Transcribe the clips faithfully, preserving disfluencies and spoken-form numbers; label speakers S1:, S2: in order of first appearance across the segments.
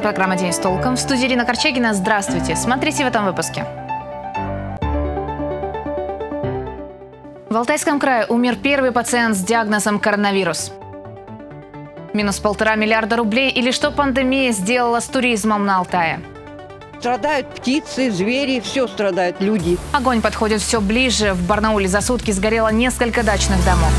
S1: программа «День с толком». В студии Ирина Корчагина. Здравствуйте. Смотрите в этом выпуске. В Алтайском крае умер первый пациент с диагнозом коронавирус. Минус полтора миллиарда рублей или что пандемия сделала с туризмом на Алтае.
S2: Страдают птицы, звери, все страдают, люди.
S1: Огонь подходит все ближе. В Барнауле за сутки сгорело несколько дачных домов.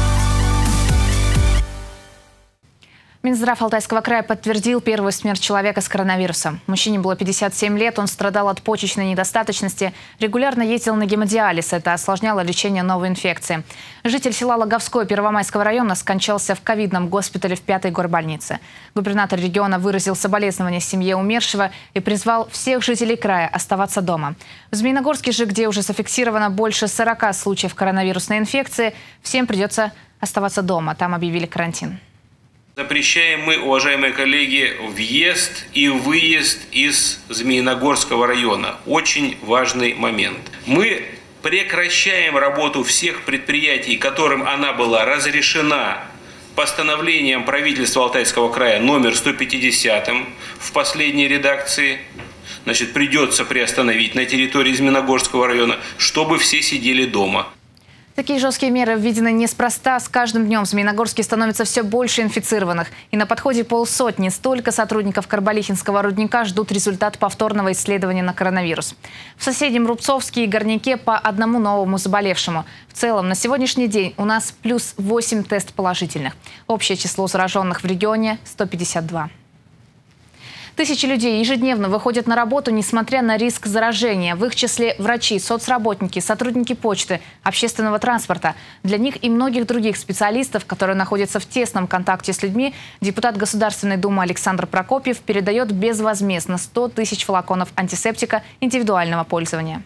S1: Минздрав Алтайского края подтвердил первую смерть человека с коронавирусом. Мужчине было пятьдесят семь лет, он страдал от почечной недостаточности, регулярно ездил на гемодиализ, это осложняло лечение новой инфекции. Житель села Логовское Первомайского района скончался в ковидном госпитале в пятой горбольнице. Губернатор региона выразил соболезнования семье умершего и призвал всех жителей края оставаться дома. В Змеиногорске же, где уже зафиксировано больше сорока случаев коронавирусной инфекции, всем придется оставаться дома. Там объявили карантин.
S3: Запрещаем мы, уважаемые коллеги, въезд и выезд из Змеиногорского района. Очень важный момент. Мы прекращаем работу всех предприятий, которым она была разрешена постановлением правительства Алтайского края номер сто пятьдесят в последней редакции. Значит, придется приостановить на территории Змеиногорского района, чтобы все сидели дома.
S1: Такие жесткие меры введены неспроста. С каждым днем в Змеиногорске становится все больше инфицированных. И на подходе полсотни. Столько сотрудников Карбалихинского рудника ждут результат повторного исследования на коронавирус. В соседнем Рубцовске и Горняке по одному новому заболевшему. В целом на сегодняшний день у нас плюс восемь тест положительных. Общее число зараженных в регионе – сто пятьдесят два. Тысячи людей ежедневно выходят на работу, несмотря на риск заражения. В их числе врачи, соцработники, сотрудники почты, общественного транспорта. Для них и многих других специалистов, которые находятся в тесном контакте с людьми, депутат Государственной Думы Александр Прокопьев передает безвозмездно сто тысяч флаконов антисептика индивидуального пользования.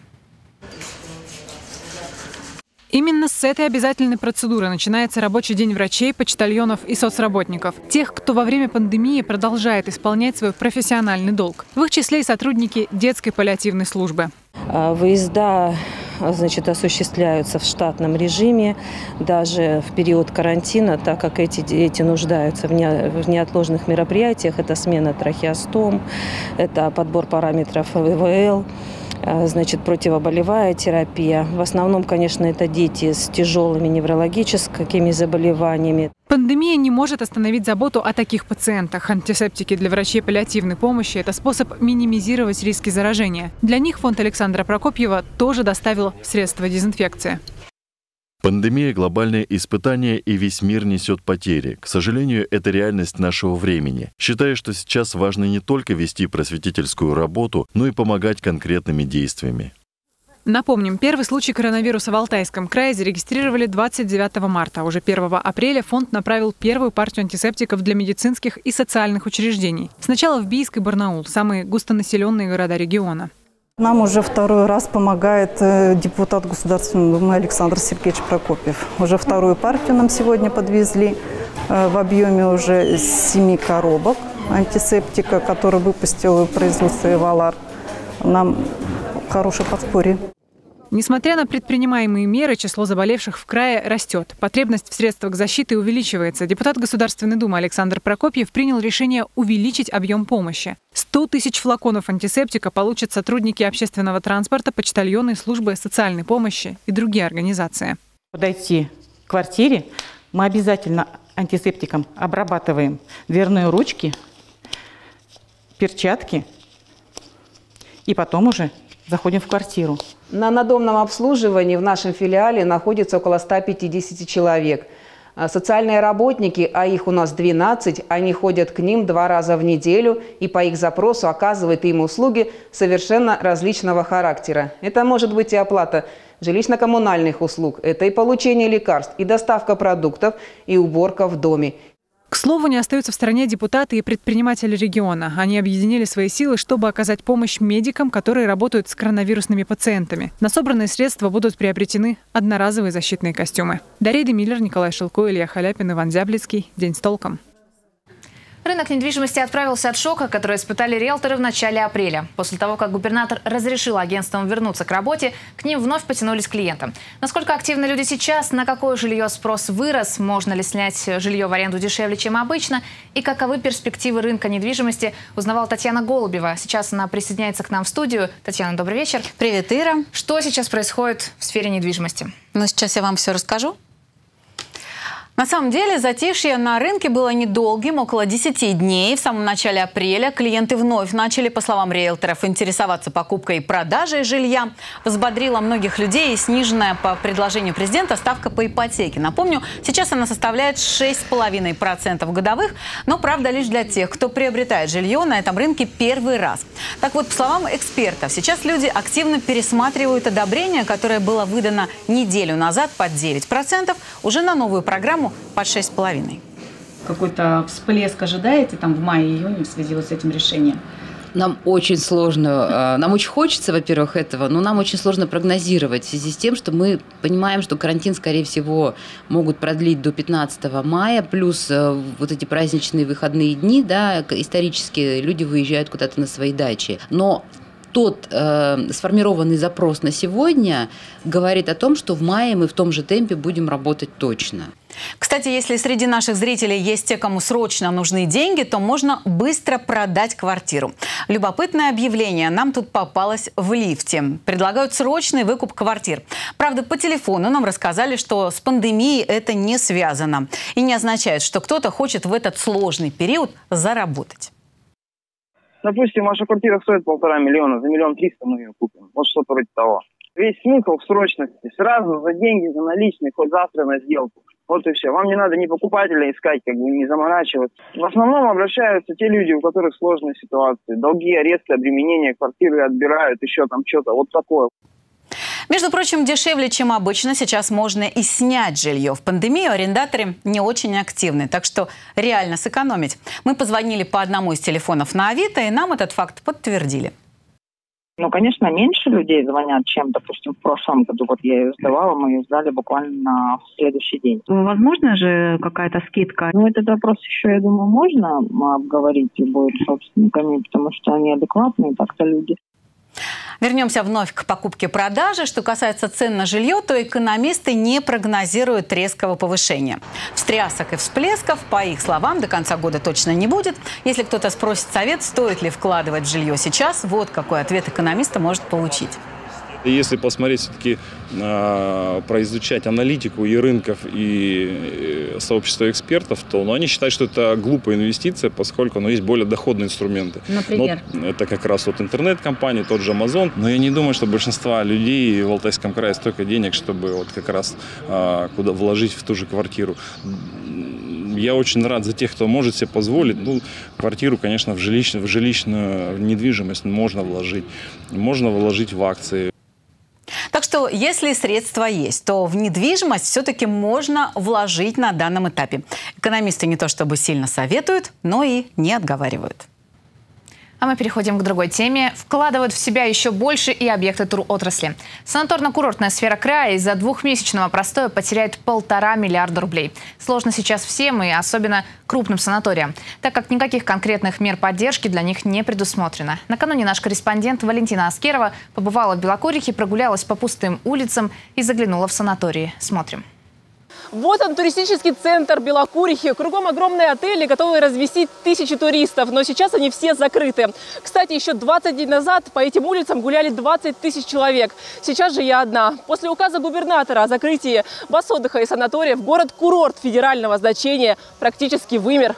S4: Именно с этой обязательной процедуры начинается рабочий день врачей, почтальонов и соцработников. Тех, кто во время пандемии продолжает исполнять свой профессиональный долг. В их числе и сотрудники детской паллиативной службы.
S5: Выезда, значит, осуществляются в штатном режиме, даже в период карантина, так как эти дети нуждаются в неотложных мероприятиях. Это смена трахеостом, это подбор параметров вэ вэ эл. Значит, противоболевая терапия. В основном, конечно, это дети с тяжелыми неврологическими заболеваниями.
S4: Пандемия не может остановить заботу о таких пациентах. Антисептики для врачей паллиативной помощи – это способ минимизировать риски заражения. Для них фонд Александра Прокопьева тоже доставил средства дезинфекции.
S6: Пандемия – глобальное испытание, и весь мир несет потери. К сожалению, это реальность нашего времени. Считаю, что сейчас важно не только вести просветительскую работу, но и помогать конкретными действиями.
S4: Напомним, первый случай коронавируса в Алтайском крае зарегистрировали двадцать девятого марта. Уже первого апреля фонд направил первую партию антисептиков для медицинских и социальных учреждений. Сначала в Бийск и Барнаул, самые густонаселенные города региона.
S7: Нам уже второй раз помогает депутат Государственной Думы Александр Сергеевич Прокопьев. Уже вторую партию нам сегодня подвезли в объеме уже семи коробок антисептика, который выпустил производство «Эвалар». Нам хорошее подспорье.
S4: Несмотря на предпринимаемые меры, число заболевших в крае растет. Потребность в средствах защиты увеличивается. Депутат Государственной Думы Александр Прокопьев принял решение увеличить объем помощи. сто тысяч флаконов антисептика получат сотрудники общественного транспорта, почтальоны, службы социальной помощи и другие организации.
S8: Подойти к квартире, мы обязательно антисептиком обрабатываем дверные ручки, перчатки и потом уже заходим в квартиру.
S9: На надомном обслуживании в нашем филиале находится около ста пятидесяти человек. Социальные работники, а их у нас двенадцать, они ходят к ним два раза в неделю и по их запросу оказывают им услуги совершенно различного характера. Это может быть и оплата жилищно-коммунальных услуг, это и получение лекарств, и доставка продуктов, и уборка в доме.
S4: К слову, не остаются в стороне депутаты и предприниматели региона. Они объединили свои силы, чтобы оказать помощь медикам, которые работают с коронавирусными пациентами. На собранные средства будут приобретены одноразовые защитные костюмы. Дарья Демиллер, Николай Шилко, Илья Халяпин, Иван Зяблицкий. День с толком.
S1: Рынок недвижимости отправился от шока, который испытали риэлторы в начале апреля. После того, как губернатор разрешил агентствам вернуться к работе, к ним вновь потянулись клиенты. Насколько активны люди сейчас, на какое жилье спрос вырос, можно ли снять жилье в аренду дешевле, чем обычно, и каковы перспективы рынка недвижимости, узнавала Татьяна Голубева. Сейчас она присоединяется к нам в студию. Татьяна, добрый вечер.
S10: Привет, Ира.
S1: Что сейчас происходит в сфере недвижимости?
S10: Ну, сейчас я вам все расскажу. На самом деле затишье на рынке было недолгим, около десяти дней. В самом начале апреля клиенты вновь начали, по словам риэлторов, интересоваться покупкой и продажей жилья. Взбодрила многих людей и сниженная по предложению президента ставка по ипотеке. Напомню, сейчас она составляет шесть целых пять десятых процента годовых, но, правда, лишь для тех, кто приобретает жилье на этом рынке первый раз. Так вот, по словам экспертов, сейчас люди активно пересматривают одобрение, которое было выдано неделю назад под девять процентов, уже на новую программу под шесть с половиной.
S11: Какой-то всплеск ожидаете там в мае-июне в связи вот с этим решением?
S12: Нам очень сложно, нам очень хочется, во-первых, этого, но нам очень сложно прогнозировать в связи с тем, что мы понимаем, что карантин, скорее всего, могут продлить до пятнадцатого мая, плюс вот эти праздничные выходные дни, да, исторически люди выезжают куда-то на свои дачи. Но тот э, сформированный запрос на сегодня говорит о том, что в мае мы в том же темпе будем работать точно.
S10: Кстати, если среди наших зрителей есть те, кому срочно нужны деньги, то можно быстро продать квартиру. Любопытное объявление нам тут попалось в лифте. Предлагают срочный выкуп квартир. Правда, по телефону нам рассказали, что с пандемией это не связано. И не означает, что кто-то хочет в этот сложный период заработать.
S13: Допустим, ваша квартира стоит полтора миллиона, за миллион триста мы ее купим. Вот что-то вроде того. Весь смысл в срочности. Сразу за деньги, за наличные, хоть завтра на сделку. Вот и все. Вам не надо ни покупателя искать, как бы не заморачиваться. В основном обращаются те люди, у которых сложные ситуации. Долги, аресты, обременения, квартиры отбирают, еще там что-то. Вот такое.
S10: Между прочим, дешевле, чем обычно, сейчас можно и снять жилье. В пандемию арендаторы не очень активны, так что реально сэкономить. Мы позвонили по одному из телефонов на Авито, и нам этот факт подтвердили.
S14: Ну, конечно, меньше людей звонят, чем, допустим, в прошлом году. Вот я ее сдавала, мы ее сдали буквально на следующий день. Возможно же какая-то скидка? Ну, этот вопрос еще, я думаю, можно обговорить будет с собственниками, потому что они адекватные так-то люди.
S10: Вернемся вновь к покупке-продаже. Что касается цен на жилье, то экономисты не прогнозируют резкого повышения. Встрясок и всплесков, по их словам, до конца года точно не будет. Если кто-то спросит совет, стоит ли вкладывать в жилье сейчас, вот какой ответ экономиста может получить.
S15: Если посмотреть все-таки, э, произучать аналитику и рынков, и сообщества экспертов, то ну, они считают, что это глупая инвестиция, поскольку ну, есть более доходные инструменты.
S10: Например?
S15: Но это как раз вот интернет-компании, тот же Amazon. Но я не думаю, что большинство людей в Алтайском крае столько денег, чтобы вот как раз э, куда вложить в ту же квартиру. Я очень рад за тех, кто может себе позволить. Ну, квартиру, конечно, в, жилищ, в жилищную недвижимость можно вложить. Можно вложить в акции.
S10: Так что, если средства есть, то в недвижимость все-таки можно вложить на данном этапе. Экономисты не то чтобы сильно советуют, но и не отговаривают.
S1: А мы переходим к другой теме. Вкладывают в себя еще больше и объекты туротрасли. Санаторно-курортная сфера края из-за двухмесячного простоя потеряет полтора миллиарда рублей. Сложно сейчас всем, и особенно крупным санаториям, так как никаких конкретных мер поддержки для них не предусмотрено. Накануне наш корреспондент Валентина Аскерова побывала в Белокурихе, прогулялась по пустым улицам и заглянула в санатории. Смотрим.
S16: Вот он, туристический центр Белокурихи. Кругом огромные отели, готовые разместить тысячи туристов, но сейчас они все закрыты. Кстати, еще двадцать дней назад по этим улицам гуляли двадцать тысяч человек. Сейчас же я одна. После указа губернатора о закрытии баз отдыха и санаториев город-курорт федерального значения практически вымер.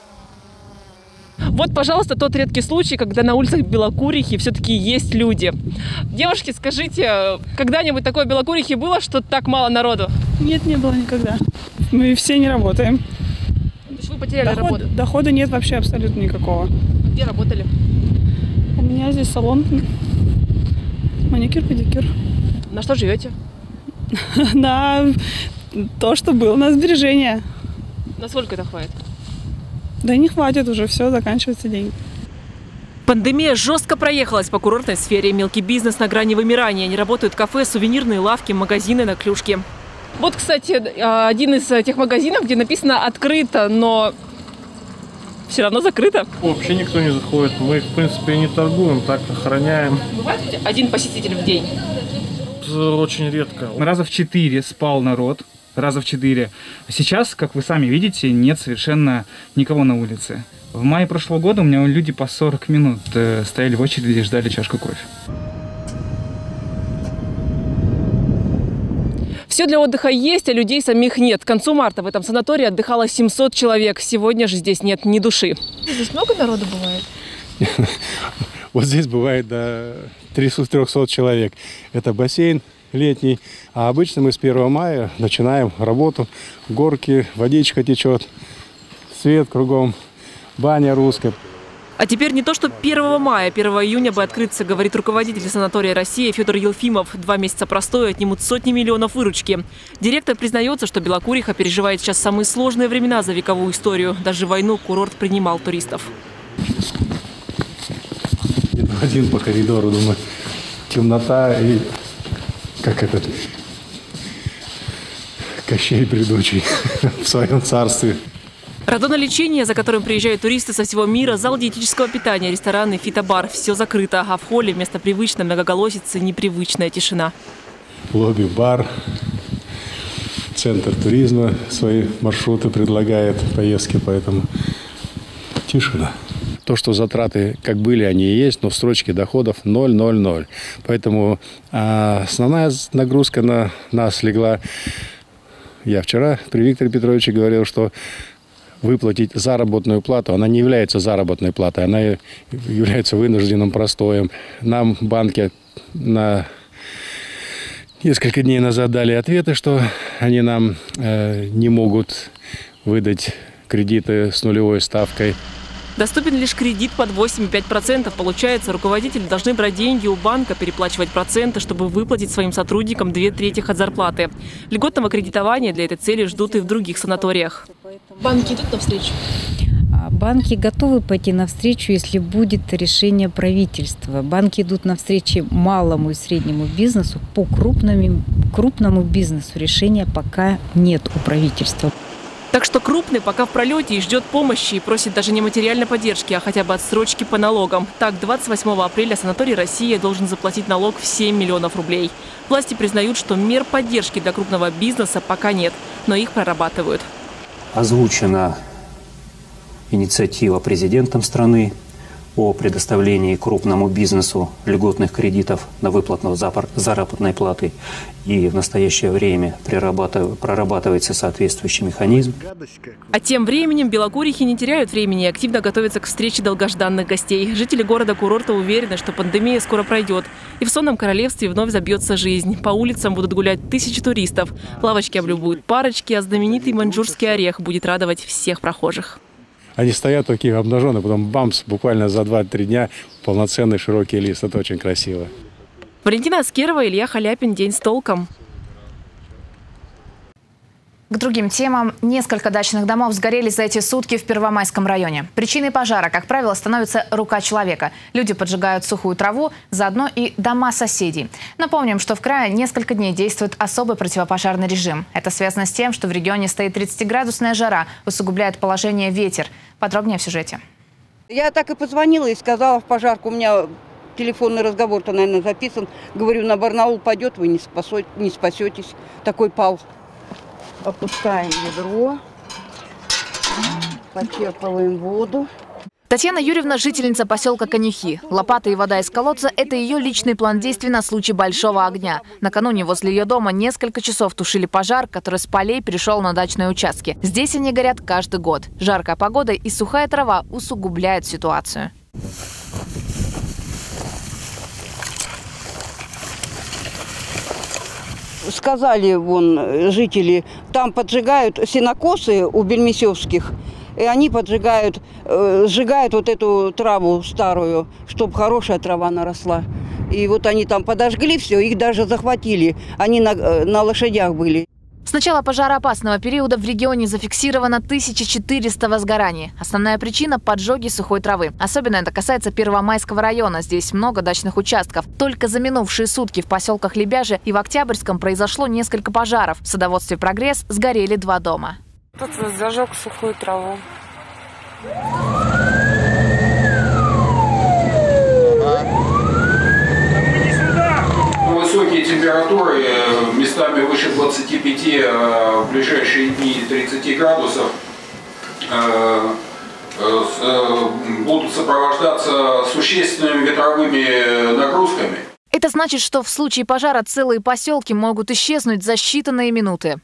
S16: Вот, пожалуйста, тот редкий случай, когда на улицах Белокурихи все-таки есть люди. Девушки, скажите, когда-нибудь такое в Белокурихе было, что так мало народу?
S17: Нет, не было никогда. Мы все не работаем.
S16: То есть вы потеряли
S17: Доход,
S16: работу?
S17: Дохода нет вообще абсолютно никакого.
S16: Где работали?
S17: У меня здесь салон. Маникюр, педикюр.
S16: На что живете?
S17: На то, что было, на сбережения.
S16: Насколько это хватит?
S17: Да не хватит уже, все, заканчиваются деньги.
S18: Пандемия жестко проехалась по курортной сфере. Мелкий бизнес на грани вымирания. Не работают кафе, сувенирные лавки, магазины на клюшке.
S16: Вот, кстати, один из тех магазинов, где написано «открыто», но Все равно закрыто?
S19: Вообще никто не заходит. Мы, в принципе, не торгуем, так охраняем.
S16: Бывает один посетитель в день?
S19: Очень редко.
S20: Раза в четыре спал народ. Раза в четыре. Сейчас, как вы сами видите, нет совершенно никого на улице. В мае прошлого года у меня люди по сорок минут стояли в очереди и ждали чашку кофе.
S16: Все для отдыха есть, а людей самих нет. К концу марта в этом санатории отдыхало семьсот человек. Сегодня же здесь нет ни души.
S21: Здесь много народу бывает?
S22: Вот здесь бывает до трёхсот человек. Это бассейн летний. А обычно мы с первого мая начинаем работу. Горки, водичка течет, свет кругом, баня русская.
S18: А теперь не то, что первого мая, первого июня бы открыться, говорит руководитель санатория «Россия» Федор Елфимов. Два месяца простоя отнимут сотни миллионов выручки. Директор признается, что Белокуриха переживает сейчас самые сложные времена за вековую историю. Даже в войну курорт принимал туристов.
S22: Один по коридору, думаю, темнота и как этот Кощей Придучий в своем царстве.
S18: Радонолечение, за которым приезжают туристы со всего мира, зал диетического питания, рестораны, фитобар – все закрыто. А в холле вместо привычной многоголосицы непривычная тишина.
S22: Лобби, бар, центр туризма свои маршруты предлагает, поездки, поэтому тишина. То, что затраты как были, они и есть, но в строчке доходов ноль ноль ноль. Поэтому а, основная нагрузка на нас легла. Я вчера при Викторе Петровиче говорил, что выплатить заработную плату, она не является заработной платой, она является вынужденным простоем. Нам банки на несколько дней назад дали ответы, что они нам э, не могут выдать кредиты с нулевой ставкой.
S18: Доступен лишь кредит под восемь и пять десятых процента. Получается, руководители должны брать деньги у банка, переплачивать проценты, чтобы выплатить своим сотрудникам две трети от зарплаты. Льготного кредитования для этой цели ждут и в других санаториях.
S21: Банки идут навстречу?
S23: Банки готовы пойти навстречу, если будет решение правительства. Банки идут навстречу малому и среднему бизнесу. По крупному, крупному бизнесу решения пока нет у правительства.
S18: Так что крупный пока в пролете и ждет помощи, и просит даже не материальной поддержки, а хотя бы отсрочки по налогам. Так, двадцать восьмого апреля санаторий «Россия» должен заплатить налог в семь миллионов рублей. Власти признают, что мер поддержки для крупного бизнеса пока нет, но их прорабатывают.
S24: Озвучена инициатива президентом страны о предоставлении крупному бизнесу льготных кредитов на выплату заработной платы. И в настоящее время прорабатывается соответствующий механизм.
S18: А тем временем белокурихи не теряют времени и активно готовятся к встрече долгожданных гостей. Жители города-курорта уверены, что пандемия скоро пройдет. И в сонном королевстве вновь забьется жизнь. По улицам будут гулять тысячи туристов. Лавочки облюбуют парочки, а знаменитый маньчжурский орех будет радовать всех прохожих.
S22: Они стоят такие обнаженные, потом бамс, буквально за два-три дня полноценный широкий лист. Это очень красиво.
S18: Валентина Аскерова, Илья Халяпин. День с толком.
S1: К другим темам. Несколько дачных домов сгорели за эти сутки в Первомайском районе. Причиной пожара, как правило, становится рука человека. Люди поджигают сухую траву, заодно и дома соседей. Напомним, что в крае несколько дней действует особый противопожарный режим. Это связано с тем, что в регионе стоит тридцатиградусная жара, усугубляет положение ветер. Подробнее в сюжете.
S2: Я так и позвонила и сказала в пожарку, у меня телефонный разговор-то, наверное, записан. Говорю, на Барнаул пойдет, вы не, спасете, не спасетесь. Такой пал. Опускаем ведро, почерпываем воду.
S1: Татьяна Юрьевна – жительница поселка Конюхи. Лопата и вода из колодца – это ее личный план действий на случай большого огня. Накануне возле ее дома несколько часов тушили пожар, который с полей перешел на дачные участки. Здесь они горят каждый год. Жаркая погода и сухая трава усугубляют ситуацию.
S2: Сказали вон жители, там поджигают сенокосы у бельмесевских, и они поджигают, э, сжигают вот эту траву старую, чтобы хорошая трава наросла. И вот они там подожгли все, их даже захватили, они на, на лошадях были.
S1: С начала пожароопасного периода в регионе зафиксировано тысяча четыреста возгораний. Основная причина – поджоги сухой травы. Особенно это касается Первомайского района. Здесь много дачных участков. Только за минувшие сутки в поселках Лебяжи и в Октябрьском произошло несколько пожаров. В садоводстве «Прогресс» сгорели два дома.
S25: Тут зажег сухую траву.
S3: Высокие температуры, местами выше двадцати пяти, в ближайшие дни тридцати градусов, будут сопровождаться существенными ветровыми нагрузками.
S1: Это значит, что в случае пожара целые поселки могут исчезнуть за считанные минуты.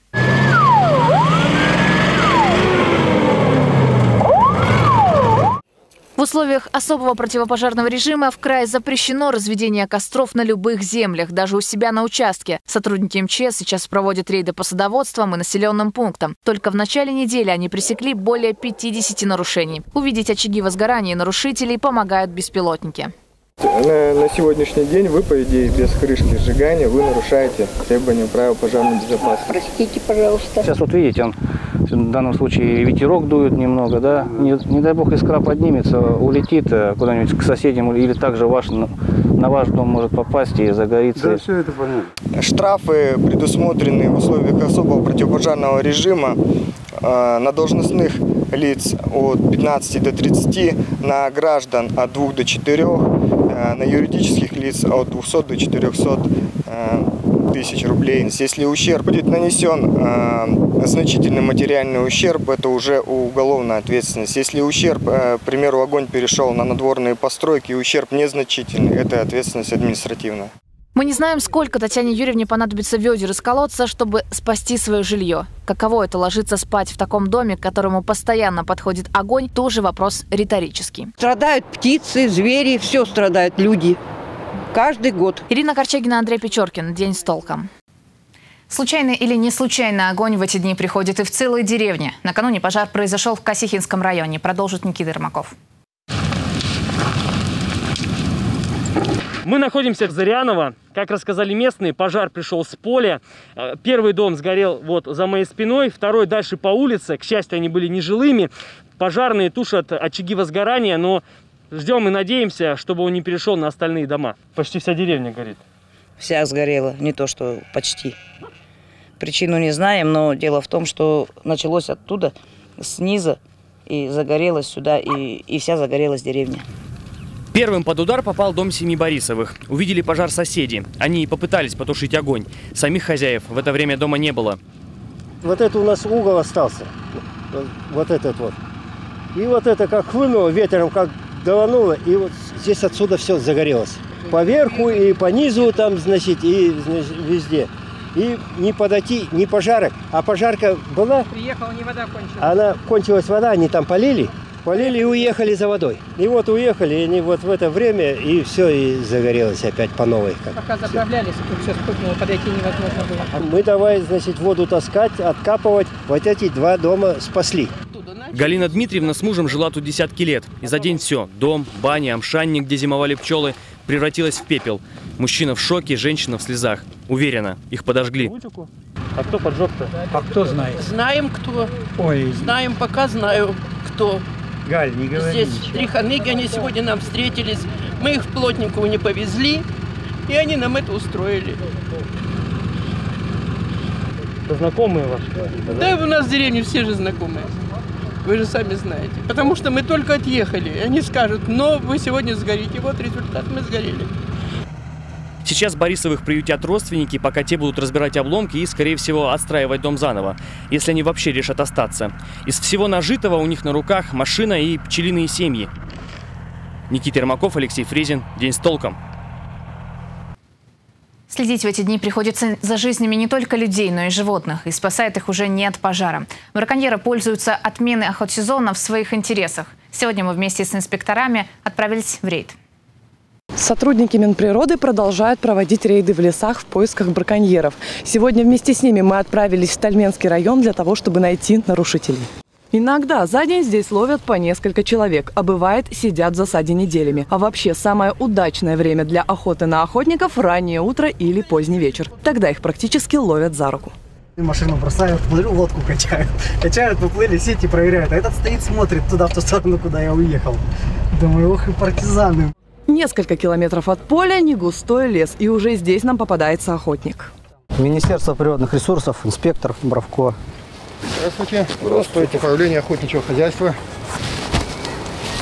S1: В условиях особого противопожарного режима в крае запрещено разведение костров на любых землях, даже у себя на участке. Сотрудники эм че эс сейчас проводят рейды по садоводствам и населенным пунктам. Только в начале недели они пресекли более пятидесяти нарушений. Увидеть очаги возгорания нарушителей помогают беспилотники.
S5: На, на сегодняшний день вы, по идее, без крышки сжигания, вы нарушаете требования правил пожарной безопасности.
S6: Простите, пожалуйста. Сейчас вот видите, он в данном случае ветерок дует немного, да, не, не дай бог искра поднимется, улетит куда-нибудь к соседям или также ваш, на ваш дом может попасть и загорится.
S5: Да, все это понятно. Штрафы, предусмотренные в условиях особого противопожарного режима, э, на должностных лиц от пятнадцати до тридцати, на граждан от двух до четырёх, на юридических лиц от двухсот до четырёхсот тысяч рублей. Если ущерб будет нанесен, значительный материальный ущерб, это уже уголовная ответственность. Если ущерб, к примеру, огонь перешел на надворные постройки, ущерб незначительный, это ответственность административная.
S1: Мы не знаем, сколько Татьяне Юрьевне понадобится ведер из колодца, чтобы спасти свое жилье. Каково это ложиться спать в таком доме, к которому постоянно подходит огонь, тоже вопрос риторический.
S2: Страдают птицы, звери, все страдают, люди. Каждый год.
S1: Ирина Корчагина, Андрей Печоркин. День с толком. Случайный или не случайный огонь в эти дни приходит и в целые деревни. Накануне пожар произошел в Косихинском районе. Продолжит Никита Ермаков.
S7: Мы находимся в Зыряново. Как рассказали местные, пожар пришел с поля. Первый дом сгорел вот за моей спиной, второй дальше по улице. К счастью, они были нежилыми. Пожарные тушат очаги возгорания, но ждем и надеемся, чтобы он не перешел на остальные дома. Почти вся деревня горит.
S25: Вся сгорела, не то что почти. Причину не знаем, но дело в том, что началось оттуда, снизу, и загорелось сюда, и, и вся загорелась деревня.
S7: Первым под удар попал дом семьи Борисовых. Увидели пожар соседи. Они попытались потушить огонь. Самих хозяев в это время дома не было.
S26: Вот это у нас угол остался. Вот этот вот. И вот это как хлынуло ветером, как давануло. И вот здесь отсюда все загорелось. Поверху и по низу там, значит, и значит, везде. И не подойти, не пожарок. А пожарка была.
S27: Приехала, не вода кончилась.
S26: Она кончилась вода, они там полили. Полили и уехали за водой. И вот уехали, и они вот в это время, и все, и загорелось опять по новой. Как
S27: Пока заправлялись, тут все вспыхнуло, подойти невозможно было.
S26: Мы давай, значит, воду таскать, откапывать. Вот эти два дома спасли.
S7: Галина Дмитриевна с мужем жила тут десятки лет. И за день все – дом, баня, амшанник, где зимовали пчелы – превратилась в пепел. Мужчина в шоке, женщина в слезах. Уверена, их подожгли. А кто поджег-то?
S26: А кто знает?
S28: Знаем, кто.
S26: Ой.
S28: Знаем, пока знаю, кто.
S26: Галь, не говори.
S28: Здесь
S26: ничего.
S28: три ханыги, они сегодня нам встретились. Мы их в Плотникову не повезли, и они нам это устроили.
S7: Это знакомые ваши?
S28: Да, у нас в деревне все же знакомые. Вы же сами знаете. Потому что мы только отъехали. Они скажут, но вы сегодня сгорите. Вот результат, мы сгорели.
S7: Сейчас Борисовых приютят родственники, пока те будут разбирать обломки и, скорее всего, отстраивать дом заново, если они вообще решат остаться. Из всего нажитого у них на руках машина и пчелиные семьи. Никита Ермаков, Алексей Фрезин. День с толком.
S1: Следить в эти дни приходится за жизнями не только людей, но и животных. И спасает их уже не от пожара. Браконьеры пользуются отменой охотсезона в своих интересах. Сегодня мы вместе с инспекторами отправились в рейд.
S29: Сотрудники Минприроды продолжают проводить рейды в лесах в поисках браконьеров. Сегодня вместе с ними мы отправились в Тальменский район для того, чтобы найти нарушителей. Иногда за день здесь ловят по несколько человек, а бывает сидят в засаде неделями. А вообще самое удачное время для охоты на охотников – раннее утро или поздний вечер. Тогда их практически ловят за руку.
S30: Машину бросают, смотрю, лодку качают. Качают, поплыли, сети проверяют. А этот стоит, смотрит туда, в ту сторону, куда я уехал. Думаю, ох и партизаны.
S29: Несколько километров от поля – не густой лес, и уже здесь нам попадается охотник.
S30: Министерство природных ресурсов, инспектор Бравко.
S31: Здравствуйте. Здравствуйте. Управление охотничьего хозяйства.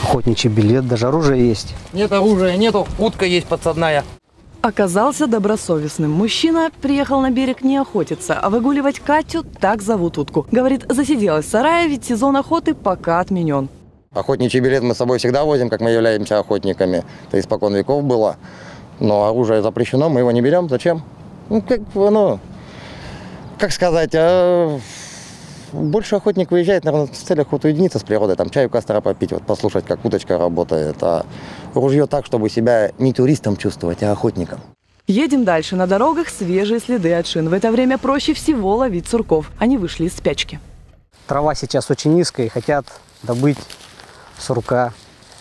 S4: охотничий билет, даже оружие есть.
S8: Нет оружия, нету, утка есть подсадная.
S29: Оказался добросовестным. Мужчина приехал на берег не охотиться, а выгуливать Катю, так зовут утку. Говорит, засиделась в сарае, ведь сезон охоты пока отменен.
S9: Охотничий билет мы с собой всегда возим, как мы являемся охотниками. Это испокон веков было. Но оружие запрещено, мы его не берем. Зачем? Ну, как, ну, как сказать, а... больше охотник выезжает, наверное, в целях вот уединиться с природой, там чаю костра попить, вот послушать, как уточка работает. А ружье так, чтобы себя не туристом чувствовать, а охотником.
S29: Едем дальше. На дорогах свежие следы от шин. В это время проще всего ловить сурков. Они вышли из спячки.
S4: Трава сейчас очень низкая и хотят добыть сурка.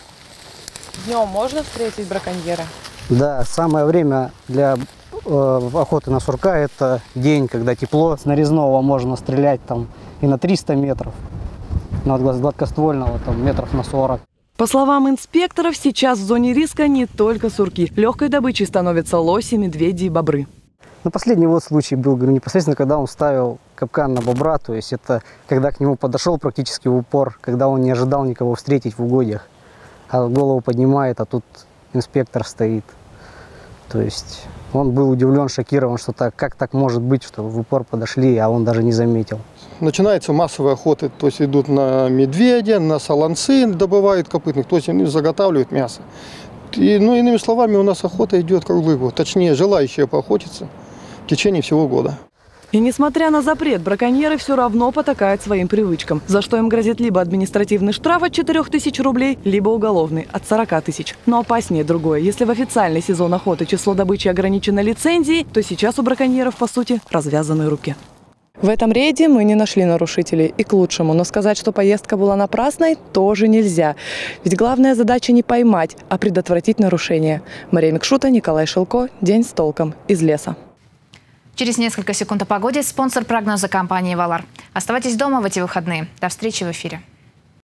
S29: Днем можно встретить браконьера?
S4: Да, самое время для э, охоты на сурка – это день, когда тепло. С нарезного можно стрелять там и на триста метров, на гладкоствольного там метров на сорок.
S29: По словам инспекторов, сейчас в зоне риска не только сурки. Легкой добычей становятся лоси, медведи и бобры.
S4: Ну, последний вот случай был, говорю, непосредственно, когда он ставил капкан на бобра, то есть это когда к нему подошел практически в упор, когда он не ожидал никого встретить в угодьях, а голову поднимает, а тут инспектор стоит. То есть он был удивлен, шокирован, что так, как так может быть, что в упор подошли, а он даже не заметил.
S10: Начинаются массовые охоты, то есть идут на медведя, на солонцы, добывают копытных, то есть они заготавливают мясо. И, ну, иными словами, у нас охота идет круглый год, точнее, желающие поохотиться в течение всего года.
S29: И несмотря на запрет, браконьеры все равно потакают своим привычкам, за что им грозит либо административный штраф от четырёх тысяч рублей, либо уголовный от сорока тысяч. Но опаснее другое. Если в официальный сезон охоты число добычи ограничено лицензией, то сейчас у браконьеров, по сути, развязаны руки. В этом рейде мы не нашли нарушителей, и к лучшему. Но сказать, что поездка была напрасной, тоже нельзя. Ведь главная задача не поймать, а предотвратить нарушения. Мария Микшута, Николай Шилко. День с толком. Из леса.
S1: Через несколько секунд о погоде. Спонсор прогноза компании «Валар». Оставайтесь дома в эти выходные. До встречи в эфире.